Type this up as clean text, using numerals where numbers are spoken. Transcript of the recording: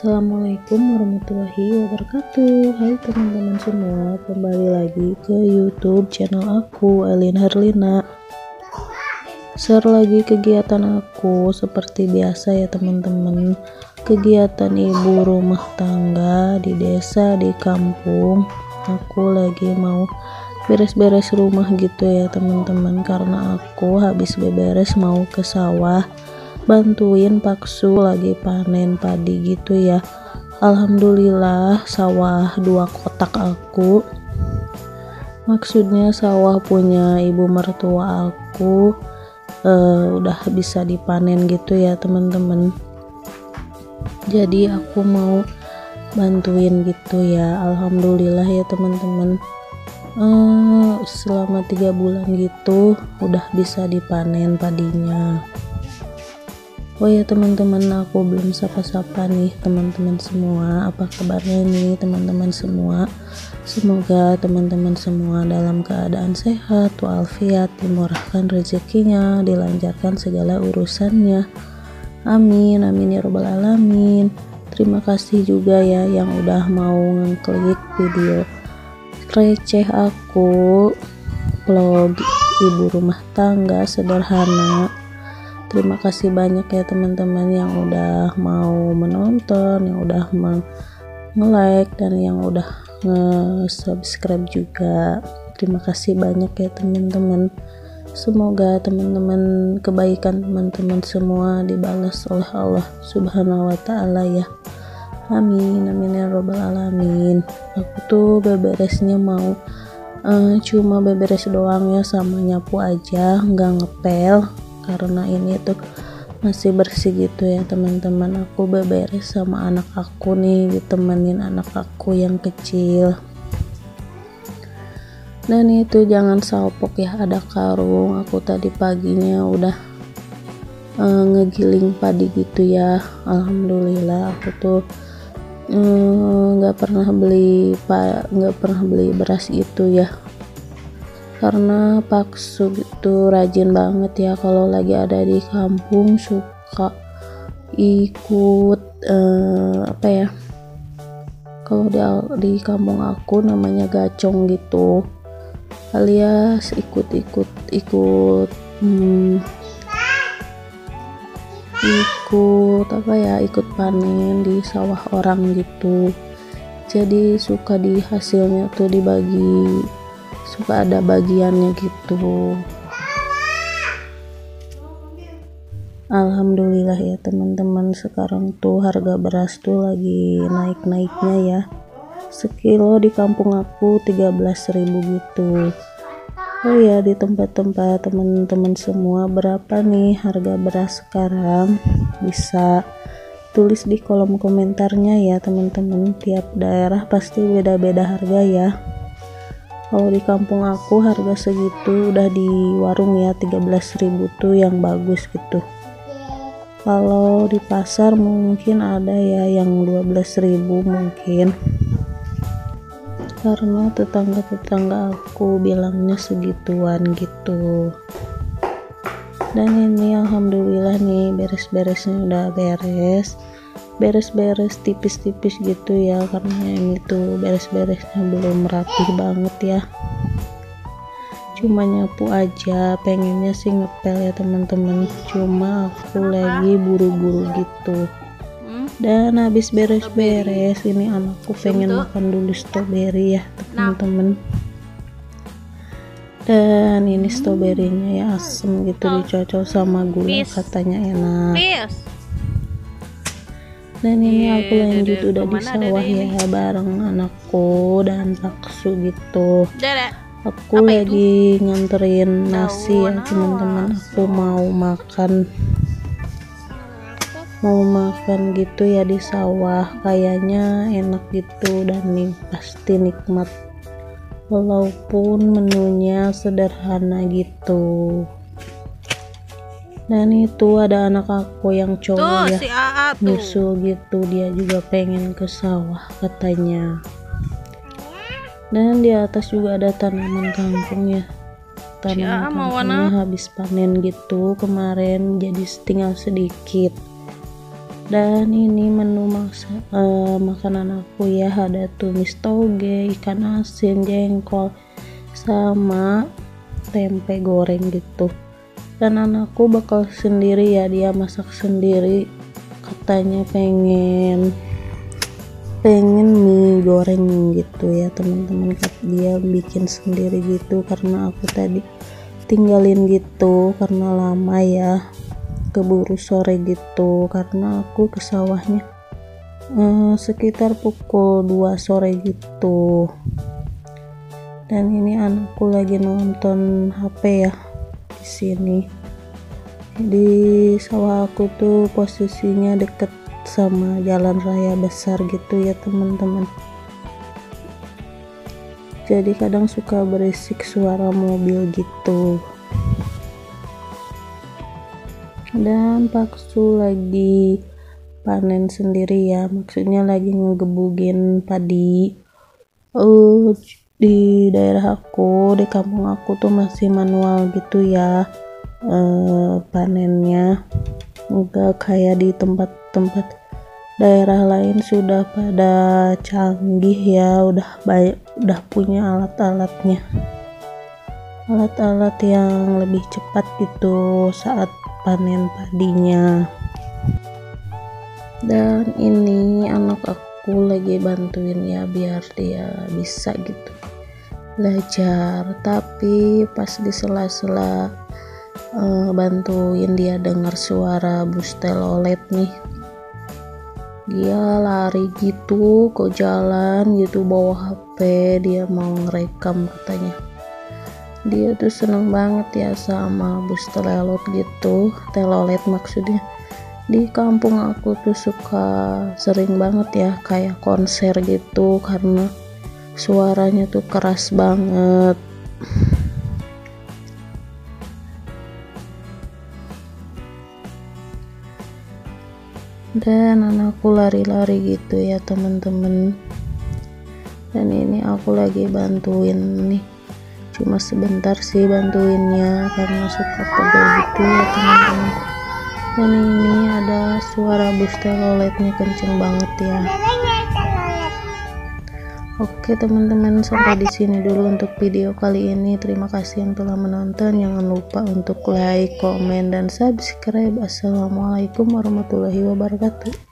Assalamualaikum warahmatullahi wabarakatuh. Hai teman-teman semua, kembali lagi ke YouTube channel aku, Elin Herlina. Share lagi kegiatan aku seperti biasa ya teman-teman. Kegiatan ibu rumah tangga di desa, di kampung. Aku lagi mau beres-beres rumah gitu ya teman-teman, karena aku habis beberes mau ke sawah bantuin Paksu lagi panen padi gitu ya. Alhamdulillah sawah 2 kotak aku, maksudnya sawah punya ibu mertua aku udah bisa dipanen gitu ya teman-teman. Jadi aku mau bantuin gitu ya. Alhamdulillah ya teman-teman, selama 3 bulan gitu udah bisa dipanen padinya. Oh ya teman-teman, aku belum sapa-sapa nih teman-teman semua. Apa kabarnya nih teman-teman semua? Semoga teman-teman semua dalam keadaan sehat walafiat, dimurahkan rezekinya, dilancarkan segala urusannya. Amin amin ya robbal alamin. Terima kasih juga ya yang udah mau ngeklik video receh aku, vlog ibu rumah tangga sederhana. Terima kasih banyak ya teman-teman yang udah mau menonton, yang udah nge-like, dan yang udah nge-subscribe juga. Terima kasih banyak ya teman-teman. Semoga teman-teman, kebaikan teman-teman semua dibalas oleh Allah Subhanahu wa Ta'ala ya. Amin amin ya robbal alamin. Aku tuh beberesnya mau cuma beberes doang ya, sama nyapu aja, nggak ngepel, karena ini tuh masih bersih gitu ya teman-teman. Aku beberes sama anak aku nih, ditemenin anak aku yang kecil. Dan itu jangan salpok ya, ada karung. Aku tadi paginya udah ngegiling padi gitu ya. Alhamdulillah aku tuh nggak pernah beli beras itu ya, karena Paksu gitu rajin banget ya kalau lagi ada di kampung, suka ikut apa ya, kalau di kampung aku namanya gacong gitu, alias ikut apa ya, ikut panen di sawah orang gitu. Jadi suka di hasilnya tuh dibagi, suka ada bagiannya gitu. Alhamdulillah ya teman-teman, sekarang tuh harga beras tuh lagi naik-naiknya ya. Sekilo di kampung aku 13.000 gitu. Oh ya, di tempat-tempat teman-teman semua berapa nih harga beras sekarang? Bisa tulis di kolom komentarnya ya teman-teman. Tiap daerah pasti beda-beda harga ya. Kalau di kampung aku harga segitu, udah di warung ya 13.000 tuh yang bagus gitu. Kalau di pasar mungkin ada ya yang 12.000 mungkin, karena tetangga-tetangga aku bilangnya segituan gitu. Dan ini alhamdulillah nih beres-beresnya udah beres tipis-tipis gitu ya, karena ini tuh beres-beresnya belum rapih banget ya, cuma nyapu aja. Pengennya sih ngepel ya teman-teman, cuma aku lagi buru-buru gitu. Dan habis beres-beres ini anakku pengen makan dulu stroberi ya teman-teman. Dan ini stroberinya ya asem gitu, dicocol sama gula katanya enak. Dan ini aku lanjut udah di sawah ya bareng anakku dan Paksu gitu. Aku lagi nganterin nasi ya teman-teman. Aku mau makan gitu ya di sawah, kayaknya enak gitu dan nih pasti nikmat walaupun menunya sederhana gitu. Dan itu ada anak aku yang cowok ya, nyusul gitu, dia juga pengen ke sawah katanya. Dan di atas juga ada tanaman kangkung ya, tanaman kangkungnya habis panen gitu kemarin, jadi tinggal sedikit. Dan ini menu makanan aku ya, ada tumis toge, ikan asin, jengkol, sama tempe goreng gitu. Dan anakku bakal sendiri ya, dia masak sendiri, katanya pengen mie goreng gitu ya teman-teman. Dia bikin sendiri gitu karena aku tadi tinggalin gitu karena lama ya, keburu sore gitu karena aku ke sawahnya sekitar pukul 2 sore gitu. Dan ini anakku lagi nonton HP ya di sini. Di sawah aku tuh posisinya deket sama jalan raya besar gitu ya teman-teman, jadi kadang suka berisik suara mobil gitu. Dan Paksu lagi panen sendiri ya, maksudnya lagi ngegebugin padi. Di daerah aku, di kampung aku tuh masih manual gitu ya panennya, enggak kayak di tempat-tempat daerah lain sudah pada canggih ya, udah punya alat-alatnya, alat-alat yang lebih cepat gitu saat panen padinya. Dan ini anak aku lagi bantuin ya biar dia bisa gitu belajar, tapi pas di sela-sela bantuin dia dengar suara bus telolet nih, dia lari gitu ke jalan gitu bawa HP, dia mau ngerekam katanya. Dia tuh seneng banget ya sama bus telolet gitu, telolet maksudnya. Di kampung aku tuh suka sering banget ya kayak konser gitu karena suaranya tuh keras banget. Dan anakku lari-lari gitu ya teman-teman. Dan ini aku lagi bantuin nih, cuma sebentar sih bantuinnya karena suka pegel gitu ya teman-teman. Dan ini ada suara bus teloletnya kenceng banget ya. Oke teman-teman, sampai di sini dulu untuk video kali ini. Terima kasih yang telah menonton. Jangan lupa untuk like, komen, dan subscribe. Assalamualaikum warahmatullahi wabarakatuh.